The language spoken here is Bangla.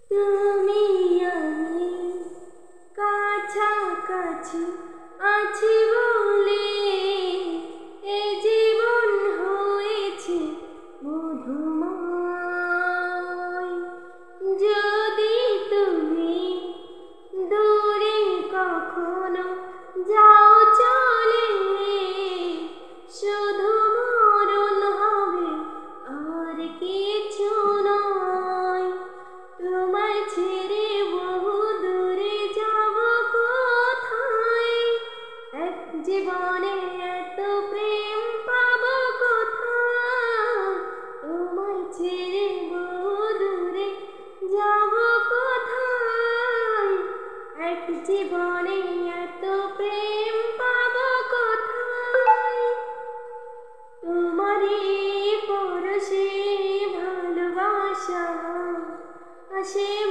তুমি আমি কাছাকাছি আছি বলে এ জীবন হয়েছে মধুময়। যদি তুমি দূরে কখনো যাও চলে, শুধু মরণ হবে আর কিছু নয়। তোমায় ছেড়ে বহু দূরে যাব কোথায়, এক জীবনে এত প্রেম পাবো কোথায়। তোমায় ছেড়ে বহু দূরে যাব কোথায়, এক জীবনে এত প্রেম পাবো কোথায়। তোমারই পরশে ভালোবাসা আসে